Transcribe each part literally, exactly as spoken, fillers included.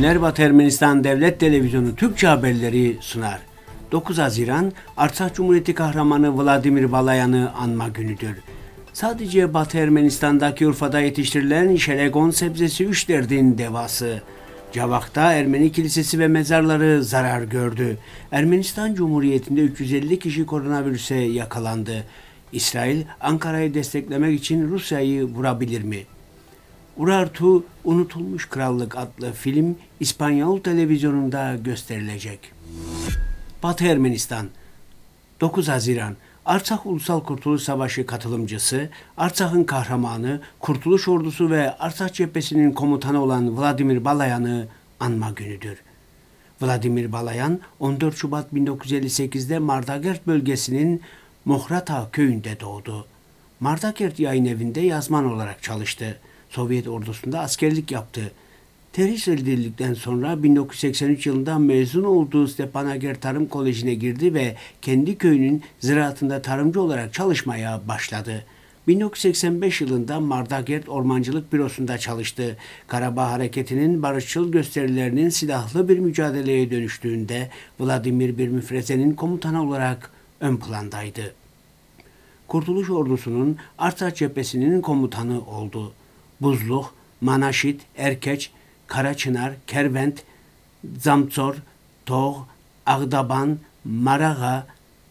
günler. Batı Ermenistan Devlet Televizyonu Türkçe haberleri sunar. dokuz Haziran Artsakh Cumhuriyeti kahramanı Vladimir Balayan'ı anma günüdür. Sadece Batı Ermenistan'daki Urfa'da yetiştirilen şelegon sebzesi üç derdin devası. Cavak'ta Ermeni kilisesi ve mezarları zarar gördü. Ermenistan Cumhuriyeti'nde üç yüz elli kişi koronavirüse yakalandı. İsrail, Ankara'yı desteklemek için Rusya'yı vurabilir mi? Urartu Unutulmuş Krallık adlı film İspanyol televizyonunda gösterilecek. Batı Ermenistan dokuz Haziran Artsakh Ulusal Kurtuluş Savaşı katılımcısı, Artsakh'ın kahramanı, Kurtuluş Ordusu ve Artsakh Cephesi'nin komutanı olan Vladimir Balayan'ı anma günüdür. Vladimir Balayan on dört Şubat bin dokuz yüz elli sekiz'de Mardagert bölgesinin Mohrata köyünde doğdu. Mardagert Yayın Evi'nde yazman olarak çalıştı. Sovyet ordusunda askerlik yaptı. Terhis edildikten sonra bin dokuz yüz seksen üç yılında mezun olduğu Stepanaker Tarım Koleji'ne girdi ve kendi köyünün ziraatında tarımcı olarak çalışmaya başladı. bin dokuz yüz seksen beş yılında Mardagert Ormancılık Bürosu'nda çalıştı. Karabağ Hareketi'nin barışçıl gösterilerinin silahlı bir mücadeleye dönüştüğünde Vladimir bir müfrezenin komutanı olarak ön plandaydı. Kurtuluş Ordusu'nun Artsakh Cephesi'nin komutanı oldu. Buzluq, Manaşit, Erkeç, Karaçınar, Kervent, Zamtsor, Toğ, Ağdaban, Marağa,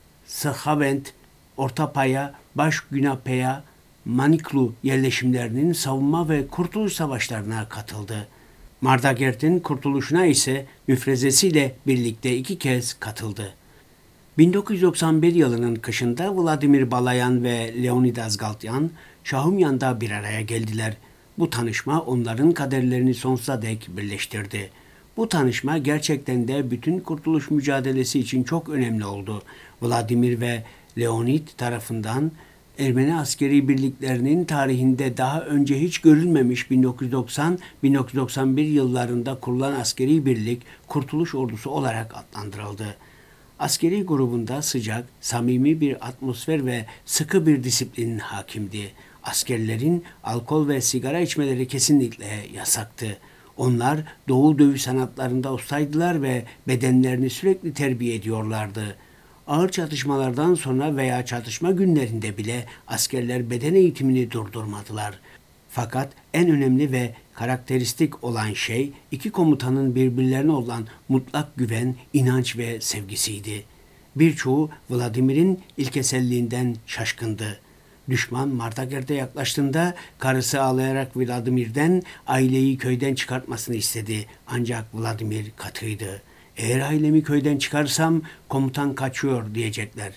Sıxavent, Ortapaya, Başgünapeya, Maniklu yerleşimlerinin savunma ve kurtuluş savaşlarına katıldı. Mardagert'in kurtuluşuna ise müfrezesiyle birlikte iki kez katıldı. bin dokuz yüz doksan bir yılının kışında Vladimir Balayan ve Leonidas Galtyan, Şahumyan'da bir araya geldiler. Bu tanışma onların kaderlerini sonsuza dek birleştirdi. Bu tanışma gerçekten de bütün kurtuluş mücadelesi için çok önemli oldu. Vladimir ve Leonid tarafından Ermeni askeri birliklerinin tarihinde daha önce hiç görülmemiş bin dokuz yüz doksan bin dokuz yüz doksan bir yıllarında kurulan askeri birlik Kurtuluş Ordusu olarak adlandırıldı. Askeri grubunda sıcak, samimi bir atmosfer ve sıkı bir disiplin hakimdi. Askerlerin alkol ve sigara içmeleri kesinlikle yasaktı. Onlar Doğu dövüş sanatlarında ustaydılar ve bedenlerini sürekli terbiye ediyorlardı. Ağır çatışmalardan sonra veya çatışma günlerinde bile askerler beden eğitimini durdurmadılar. Fakat en önemli ve karakteristik olan şey iki komutanın birbirlerine olan mutlak güven, inanç ve sevgisiydi. Birçoğu Vladimir'in ilkeselliğinden şaşkındı. Düşman Mardagert'e yaklaştığında karısı ağlayarak Vladimir'den aileyi köyden çıkartmasını istedi. Ancak Vladimir katıydı. Eğer ailemi köyden çıkarsam komutan kaçıyor diyecekler.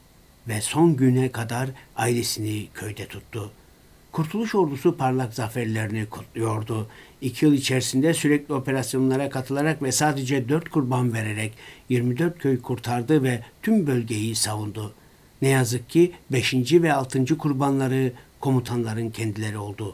Ve son güne kadar ailesini köyde tuttu. Kurtuluş Ordusu parlak zaferlerini kutluyordu. İki yıl içerisinde sürekli operasyonlara katılarak ve sadece dört kurban vererek yirmi dört köy kurtardı ve tüm bölgeyi savundu. Ne yazık ki beşinci ve altıncı kurbanları komutanların kendileri oldu.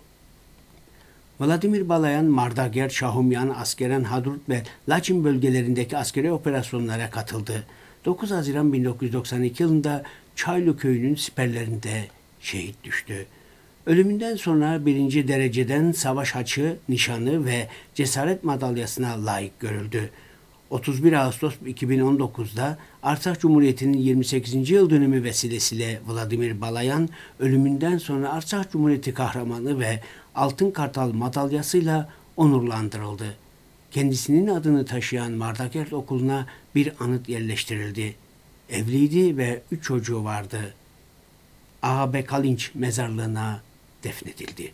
Vladimir Balayan, Mardagert, Şahumyan, Askeren, Hadrut ve Laçin bölgelerindeki askeri operasyonlara katıldı. dokuz Haziran bin dokuz yüz doksan iki yılında Çaylı köyünün siperlerinde şehit düştü. Ölümünden sonra birinci dereceden savaş haçı, nişanı ve cesaret madalyasına layık görüldü. otuz bir Ağustos iki bin on dokuz'da Artsakh Cumhuriyeti'nin yirmi sekizinci yıl dönümü vesilesiyle Vladimir Balayan ölümünden sonra Artsakh Cumhuriyeti kahramanı ve Altın Kartal madalyasıyla onurlandırıldı. Kendisinin adını taşıyan Mardagert Okulu'na bir anıt yerleştirildi. Evliydi ve üç çocuğu vardı. Ağabey Kalinç mezarlığına defnedildi.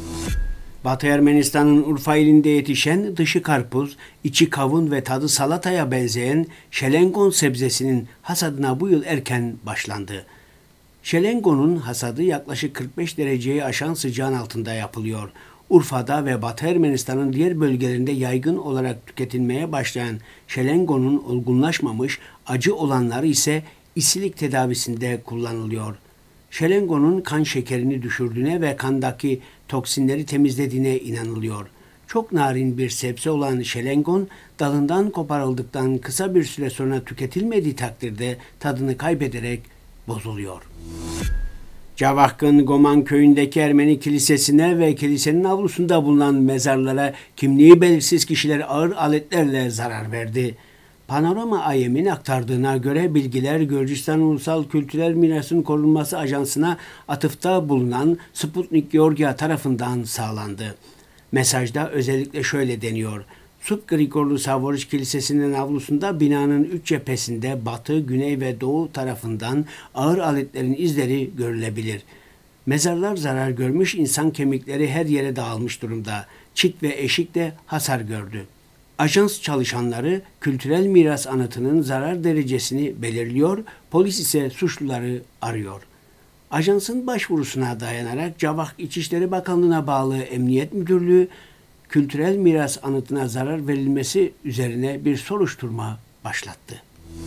Batı Ermenistan'ın Urfa ilinde yetişen dışı karpuz, içi kavun ve tadı salataya benzeyen şelengon sebzesinin hasadına bu yıl erken başlandı. Şelengonun hasadı yaklaşık kırk beş dereceyi aşan sıcağın altında yapılıyor. Urfa'da ve Batı Ermenistan'ın diğer bölgelerinde yaygın olarak tüketilmeye başlayan şelengonun olgunlaşmamış, acı olanları ise isilik tedavisinde kullanılıyor. Şelengonun kan şekerini düşürdüğüne ve kandaki toksinleri temizlediğine inanılıyor. Çok narin bir sebze olan şelengon dalından koparıldıktan kısa bir süre sonra tüketilmediği takdirde tadını kaybederek bozuluyor. Cavahk'ın Goman köyündeki Ermeni kilisesine ve kilisenin avlusunda bulunan mezarlara kimliği belirsiz kişiler ağır aletlerle zarar verdi. Panorama Ayem'in aktardığına göre bilgiler Gürcistan Ulusal Kültürel Mirasın Korunması Ajansı'na atıfta bulunan Sputnik Georgia tarafından sağlandı. Mesajda özellikle şöyle deniyor: Sub Grigorlu Savoriç Kilisesi'nin avlusunda binanın üç cephesinde batı, güney ve doğu tarafından ağır aletlerin izleri görülebilir. Mezarlar zarar görmüş, insan kemikleri her yere dağılmış durumda. Çit ve eşik de hasar gördü. Ajans çalışanları kültürel miras anıtının zarar derecesini belirliyor, polis ise suçluları arıyor. Ajansın başvurusuna dayanarak Cavak İçişleri Bakanlığı'na bağlı Emniyet Müdürlüğü, kültürel miras anıtına zarar verilmesi üzerine bir soruşturma başlattı.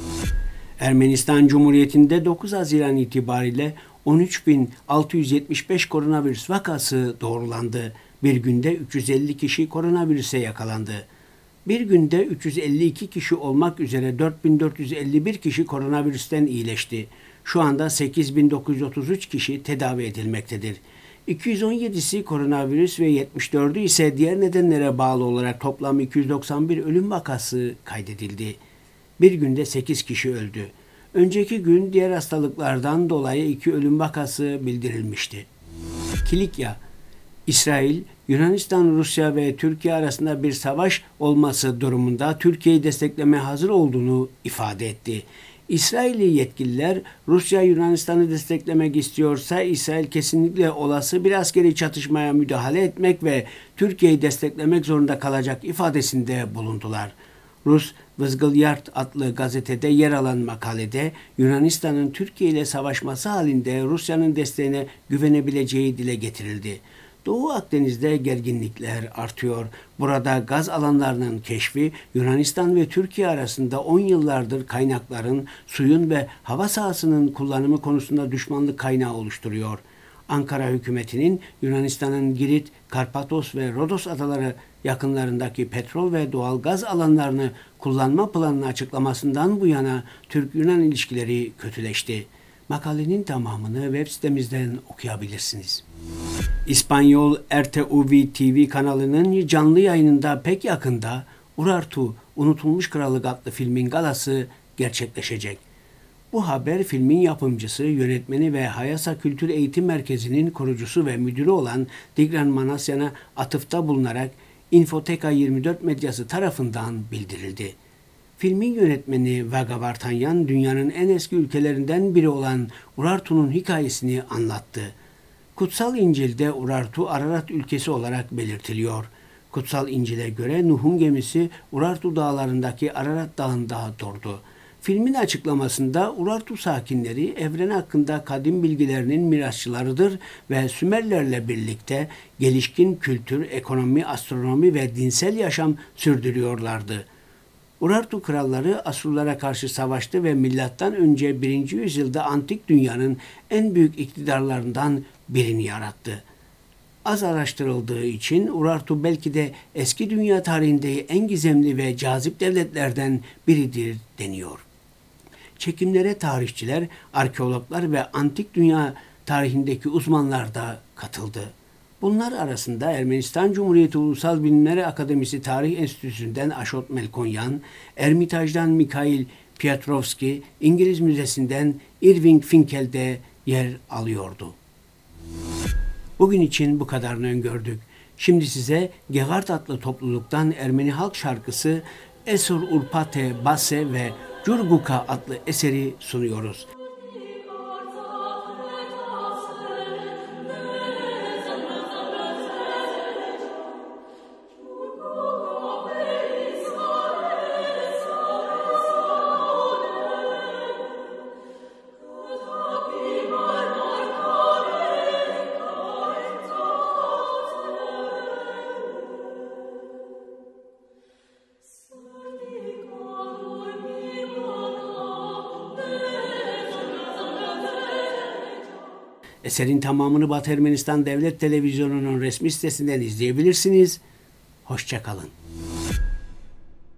Ermenistan Cumhuriyeti'nde dokuz Haziran itibariyle on üç bin altı yüz yetmiş beş koronavirüs vakası doğrulandı. Bir günde üç yüz elli kişi koronavirüse yakalandı. Bir günde üç yüz elli iki kişi olmak üzere dört bin dört yüz elli bir kişi koronavirüsten iyileşti. Şu anda sekiz bin dokuz yüz otuz üç kişi tedavi edilmektedir. iki yüz on yedisi koronavirüs ve yetmiş dördü ise diğer nedenlere bağlı olarak toplam iki yüz doksan bir ölüm vakası kaydedildi. Bir günde sekiz kişi öldü. Önceki gün diğer hastalıklardan dolayı iki ölüm vakası bildirilmişti. Kilikya, İsrail, Yunanistan, Rusya ve Türkiye arasında bir savaş olması durumunda Türkiye'yi desteklemeye hazır olduğunu ifade etti. İsrailli yetkililer Rusya Yunanistan'ı desteklemek istiyorsa İsrail kesinlikle olası bir askeri çatışmaya müdahale etmek ve Türkiye'yi desteklemek zorunda kalacak ifadesinde bulundular. Rus Vizglyard adlı gazetede yer alan makalede Yunanistan'ın Türkiye ile savaşması halinde Rusya'nın desteğine güvenebileceği dile getirildi. Doğu Akdeniz'de gerginlikler artıyor. Burada gaz alanlarının keşfi Yunanistan ve Türkiye arasında on yıllardır kaynakların, suyun ve hava sahasının kullanımı konusunda düşmanlık kaynağı oluşturuyor. Ankara hükümetinin Yunanistan'ın Girit, Karpatos ve Rodos adaları yakınlarındaki petrol ve doğal gaz alanlarını kullanma planını açıklamasından bu yana Türk-Yunan ilişkileri kötüleşti. Makalenin tamamını web sitemizden okuyabilirsiniz. İspanyol R T V T V kanalının canlı yayınında pek yakında Urartu, Unutulmuş Krallık adlı filmin galası gerçekleşecek. Bu haber filmin yapımcısı, yönetmeni ve Hayasa Kültür Eğitim Merkezi'nin kurucusu ve müdürü olan Tigran Manasyan'a atıfta bulunarak Infoteka yirmi dört medyası tarafından bildirildi. Filmin yönetmeni Vaga Vartanyan, dünyanın en eski ülkelerinden biri olan Urartu'nun hikayesini anlattı. Kutsal İncil'de Urartu Ararat ülkesi olarak belirtiliyor. Kutsal İncil'e göre Nuh'un gemisi Urartu dağlarındaki Ararat Dağı'nda durdu. Filmin açıklamasında Urartu sakinleri evren hakkında kadim bilgilerinin mirasçılarıdır ve Sümerlerle birlikte gelişkin kültür, ekonomi, astronomi ve dinsel yaşam sürdürüyorlardı. Urartu kralları Asurlara karşı savaştı ve milattan önce birinci yüzyılda antik dünyanın en büyük iktidarlarından birini yarattı. Az araştırıldığı için Urartu belki de eski dünya tarihinde en gizemli ve cazip devletlerden biridir deniyor. Çekimlere tarihçiler, arkeologlar ve antik dünya tarihindeki uzmanlar da katıldı. Bunlar arasında Ermenistan Cumhuriyeti Ulusal Bilimler Akademisi Tarih Enstitüsü'nden Aşot Melkonyan, Ermitaj'dan Mikhail Piotrovski, İngiliz Müzesi'nden Irving Finkel de yer alıyordu. Bugün için bu kadarını öngördük. Şimdi size Gegart adlı topluluktan Ermeni halk şarkısı Esur Urpate Base ve Curguka adlı eseri sunuyoruz. Eserin tamamını Batı Ermenistan Devlet Televizyonu'nun resmi sitesinden izleyebilirsiniz. Hoşça kalın.